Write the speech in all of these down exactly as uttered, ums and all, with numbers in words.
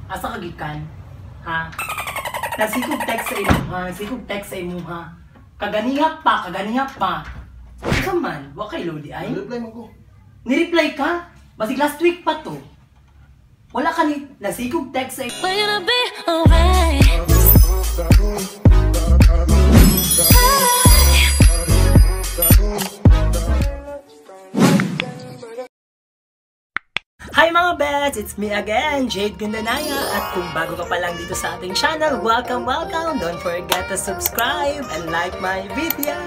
Asa ka gikan? Ha? Nasikog text sa imo ha, nasikog text sa imo ha. Kaganihap pa, kaganihap pa. Ano man, wa kay Lodi ay? Reply mo ko. Ni-reply ka? Basig last week pa to. Wala ka ni nasikog text sa imo. We're gonna be alright. Hi mga bets! It's me again, Jade Gundanaya. At kung bago ka pa lang dito sa ating channel, welcome, welcome! Don't forget to subscribe and like my video!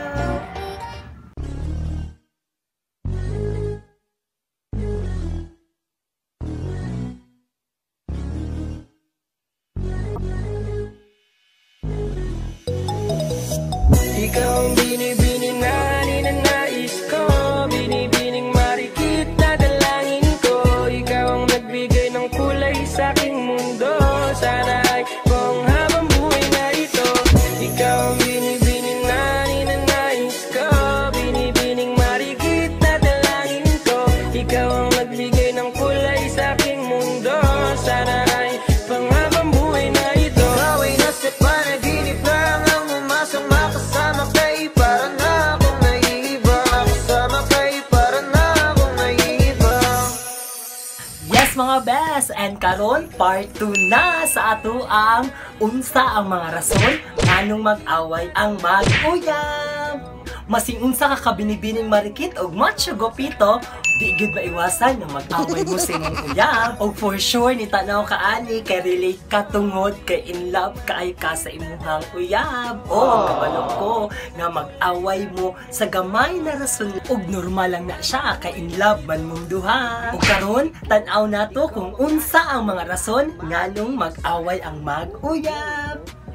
Ikaw ang binibining na ninanais ko, binibining marikit na dalangin ko. Ikaw ang nagbigay ng kulay sa aking mundo. Sana ay buong habang buhay na ito. Ikaw ang binibining na ninanais ko, binibining marikit na dalangin ko. Ikaw ang nagbigay ng kulay sa aking mundo. Sana ay pang habang buhay na ito. Ikaw ay nasa panaginip lang ang umasang makasama kay para na akong naiiba. Makasama kay para na akong naiiba. Yes mga best! And karon part two na sa ato ang unsa ang mga rason nganong mag-away ang mag-uyab. Masing unsa ka kabinibining marikit og macho gopito, di gud maiwasan nga mag-away mo sa imong uyab. Og for sure ni tanaw ka ani kay relate ka tungod kay in love kaay ka sa imong uyab. O ang kabalo ko nga mag-away mo sa gamay na rason og normal lang na siya kay in love man mong duha. Og karon tan-aw nato kung unsa ang mga rason nganong mag-away ang mag-uyab.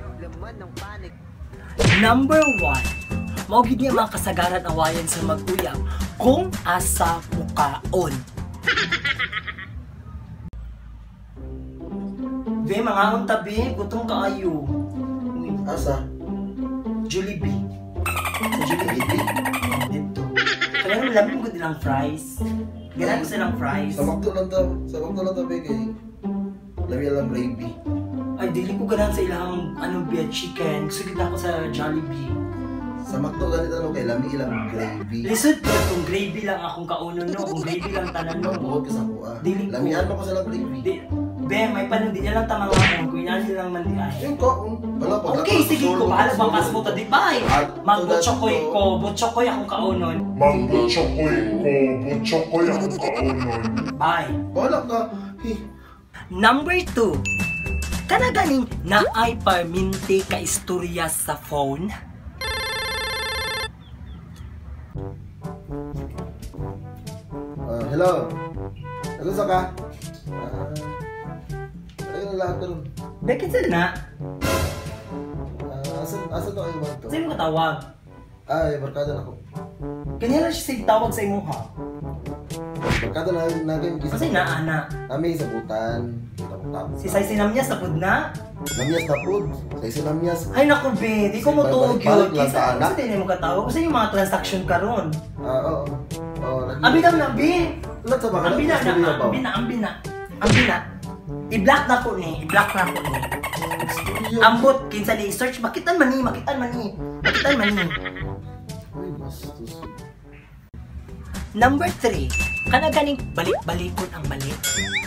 Number one, mao gid niya mga kasagaran awayan sa mag-uyab kung asa mukaon. Be, mga untabi, gutom kaayo. Uy, Asa? Jollibee. Sa Jollibee? Dito. Kaya naman lamang ko nilang fries. Ganaan ko silang fries. Sa Macdo lang to. Sa Macdo lang to, be, kay lami lang gravy. Ay, dili ko ganaan sa ilang anong beer chicken. Gusto kita ako sa Jollibee. Sa Macdo ganito no, kay lami lang gravy. Lisod ko kung gravy lang akong kaunon no. Kung gravy lang tanan no. Mabuhot ka sa kuha. Dili ko. Lamian mo ko sa lang gravy. Di, be, may paano, di niya lang tamang ako. Kung inaan nilang man di ay. Yung ko, um, wala pa. Okay, sige ko. Bahala bang kasmo to. Di bye. At- Magbutsokoy ko. Butsokoy akong kaunon. Magbutsokoy ko, butsokoy ang kaunon. Bye. Wala ka. Hey. Number two. Kana ganing naay parminti ka istorya sa phone? Ah, hello. Ano sa ka? Ah, ano yung lahat doon? Bekin sila na. Ah, asa, asa to kayo mga to? Sa'yo mo katawag. Ay, barkada na ko. Ganyan lang siya sigtawag sa imo ha. Barkada na naging kisa. Kasi naana. Kami sa butan. Tapos Si Say sinamya sa pudna. Namyas na po. Sa isa namyas. Ay naku be, di ko mo tuog yun. Balik lang sa anak. Kasi din mo katawag. Kasi yung mga transaction karon. Ah, oo. Oo, lagi. Abi lang na be. Lahat sa baka. Ambi na, na, ambi na, ambi na. Ambi na. I-block na ko ni, i-block na ko ni. Ambot, kinsa ni search, makitan man ni, makitan man ni. Makitan man ni. Ay, bastos. Number three, kana ganing balik-balikon ang balik.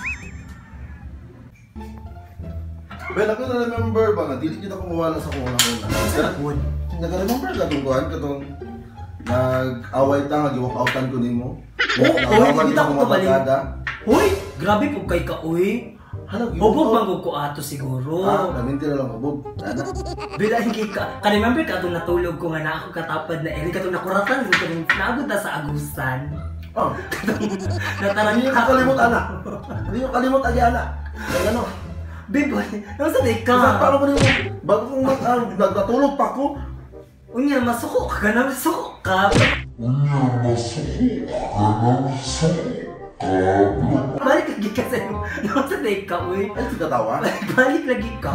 Well, ako na-remember ba nga, dili kita kumawala sa kung una-una. Sarapon. Nag-remember ka itong kuhan, katong nag-away ta, nag-walk-outan ko ni mo. Oo, oo, hindi kita ko kabalik. barkada. Uy, grabe po kay ka, uy. Hala, Hubog bang ko ato siguro. Ah, naminti na lang hubog. Ana. Bila hindi ka, ka-remember ka itong natulog ko nga na ako katapad na eri, katong nakuratan, katong naabot na sa agusan. Oh, Nataran hindi ka. ko kalimot, ana. Hindi ko kalimot, agi, ana. Kaya ano, Biboy, nasa di ka? isa paano ko rin mo, bago kong mag, ah, nagtatulog pa ako. Unya, masuko ka na, masuko ka. Unya, masuko ka na, masuko ka. Balik lagi ka sa'yo. Nasa di ka, uy. Ay, sige tawa. Balik lagi ka.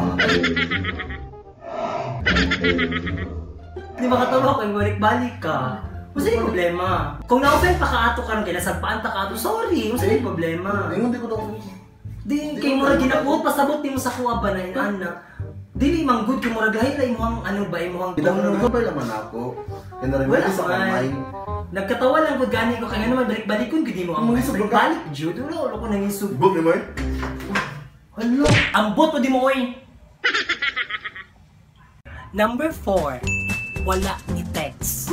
Di ba katawa ko, balik-balik ka. Masa yung problema? Kung na-open pa ka ato ka rin, kaya nasagpaan ta ka ato, sorry. Masa yung problema? Ingon di ko daw. Di, kay mo ginabuot, pasabot ni mo sa kuha ba na yun, ana. Dili mang good kay mo lahi-lahi mo ang ano ba, mo ang tono. Ikaw pa naman ako. Kaya na rin Wala sa man. kamay. Nagkatawa lang ko gani ko kaya naman balik-balik ko gudi mo ang Mga mga isubok ka? balik jud ulo ulo ko nang isubok. Buk ni mo eh? Hello, ambot pa di mo oy. Number four, wala ni text.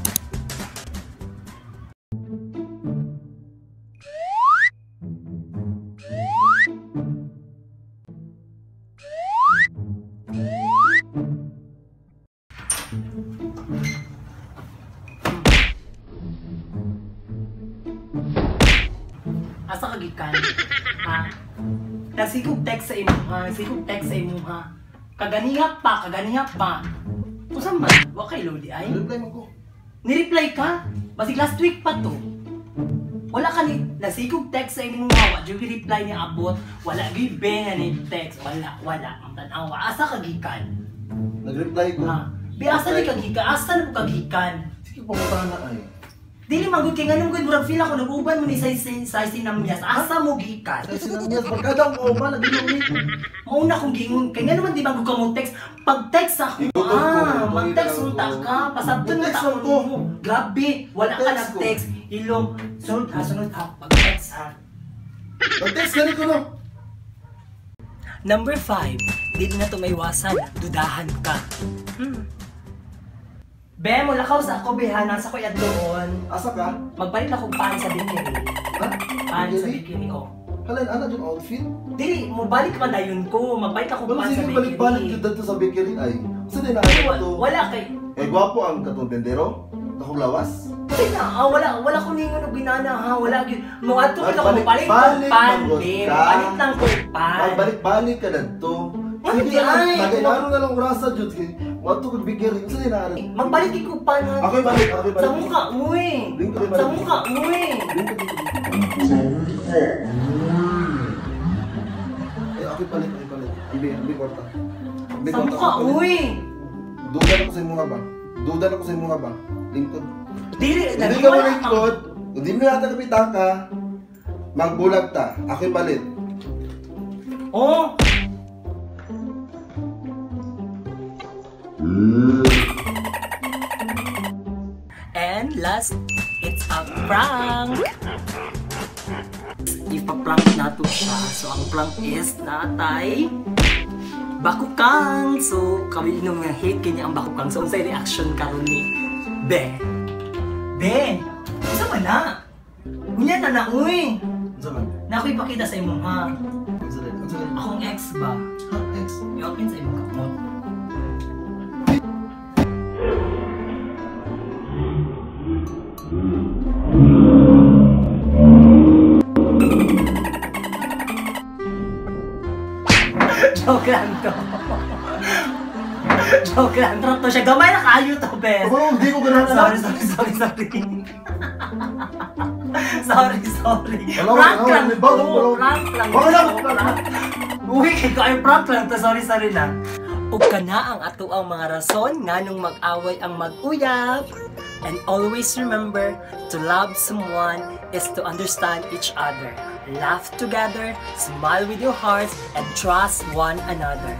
Asa ka gikan? Ha? Nasigog text sa imo ha, nasigog text sa imo ha. Kaganihap pa, kaganihap pa. Usa man, wa kay lodi ay. Reply mo ko. Ni-reply ka? Basig last week pa to. Wala ka ni nasigog text sa imo ha, wa jud reply niya abot. Wala gyud ben ni text, wala, wala. Ang tan-awa asa ka gikan? Nag-reply ko. Ha? Bi asa ni ka gikan? Asa na mo ka gikan? Sige, pumunta na ay. Dili magud kay nganong gud murag feel ako nag-uban mo ni sa sa sinamyas. Asa mo gikan? Kasi sinamiyas, pagkadang ko ba, naging ulit. Mauna kong gingon kay nga naman di ba ko mo text pag text ako Igutom ko, ah igutom mag-text ko. mo ta ka pasabton mo Mag-text ta lang ko ko. grabe wala ka Mag-text nag ko. text ilong sunod ha sunod ha pag-text ha. Mag-text ka rin ko no. Number five, di na to maiwasan dudahan ka. Hmm. Be, mo lakaw sa ako beha nasa ko yad doon. Asa ka? Magpalit ako pan sa bikini. Ha? Pan sa Really? bikini oh. Halin, ano yung outfit? Dili, mo balik man dayon ko. Magpalit ako Wala pan sa sige bikini. balik-balik yun dito sa bakery ay. Kasi din na Wala, ano to. wala kay Eh, gwapo ang katong tendero. Akong lawas. Kasi na, ah, wala, wala ko ningon og ginana ha, wala gyud. Mo adto kita ko Balik- palit ko balik pan, magod be. ka. Palit lang ko pan. Balik-balik ka na to. Ano Sige di na, ay? nag-inaro na lang rasa jud kay. Wato kong bakery. Kasi din na ano. Magbalik ko pan ha. Ako'y balik, ako'y balik. Sa mukha mo eh. Link ko rin Sa balik. mukha mo eh. Link ko dito. Eh, ako'y balik, ako'y balik. Ambi, ambi kwarta. Ambi Sa kwarta, mukha ako'y mo balik. eh. Dudan ako sa mga ba? Dudan ako sa mga ba? Lingkod. Dili, Hindi ka mo lingkod. Hindi mo yata kapitan ka. Magbulag ta. Ako'y palit. Oh. And last, it's a prank. Ipa-prank nato siya. So, ang prank is natay bakukang. So, kami nung hate kanya ang bakukang. So, unsay reaction karon ni Be. Be, isa man na. Unya na na, uy. Ano man? Na ako ipakita sa imo, ha? Ano salit? Ano salit? Akong ex ba? Ha? Ex? I-open sa imong kamot. Joke lang to. Joke lang to siya. Gamay na kayo to, Bes. Ako, hindi ko ganahan na. Sorry, sorry, sorry, sorry. sorry, sorry. Wala, Prank wala, lang may to. bago, wala. Prank lang Wala, to. wala. Prank. Uy, kay ko ay prank lang to. Sorry, sorry na. Ug kana ang ato ang mga rason nganong mag-away ang mag-uyab. And always remember, to love someone is to understand each other. Laugh together, smile with your hearts, and trust one another.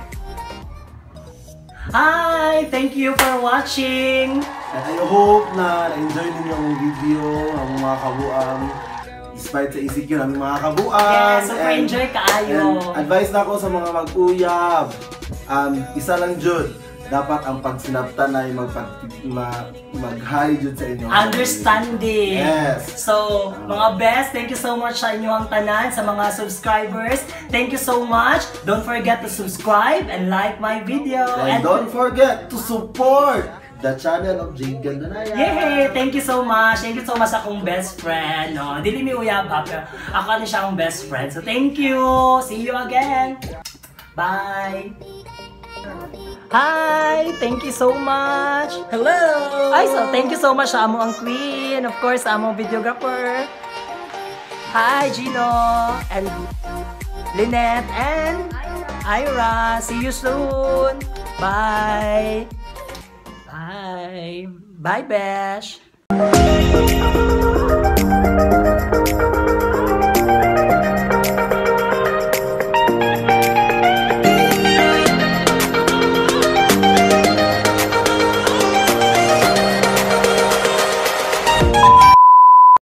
Hi! Thank you for watching! And I hope na na-enjoy ninyo ang video, ang mga kabuang. Despite sa E C Q namin mga kabuang. Yes, super enjoy kaayo. And advice na ako sa mga mag-uyab. Um, isa lang jud. Dapat ang pagsinaptan ay magpag ma, mag-hi jud sa inyo. Understanding. Yes. So, mga best, thank you so much sa inyong tanan, sa mga subscribers. Thank you so much. Don't forget to subscribe and like my video. And don't forget to support the channel of Jade Gandanaya. Yay! Thank you so much. Thank you so much akong best friend. No, dili mi uyab ha, pero ako na siya akong best friend. So, thank you. See you again. Bye. Hi! Thank you so much! Hello! Ay, so thank you so much sa amo ang queen. Of course, sa amo videographer. Hi, Gino! And Lynette and Ira. See you soon! Bye! Bye! Bye, Besh!